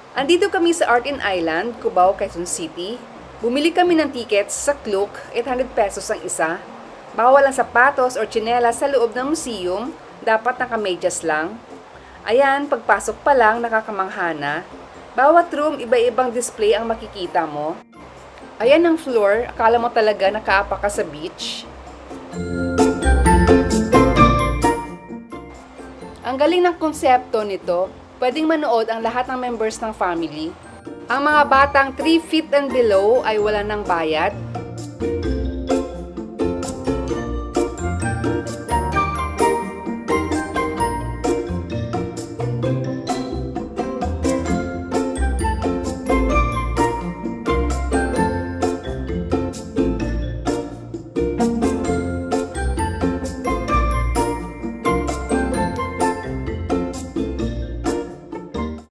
Andito kami sa Art and Island, Cubao Quezon City. Bumili kami ng tickets sa Klook, 800 pesos ang isa. Bawal ang sapatos or tsinelas sa loob ng museum, dapat nakamedyas lang. Ayan, pagpasok pa lang nakakamangha na. Bawat room, iba-ibang display ang makikita mo. Ayan ang floor, akala mo talaga nakaapa ka sa beach. Ang galing ng konsepto nito, pwedeng manood ang lahat ng members ng family. Ang mga batang 3 feet and below ay wala ng bayad.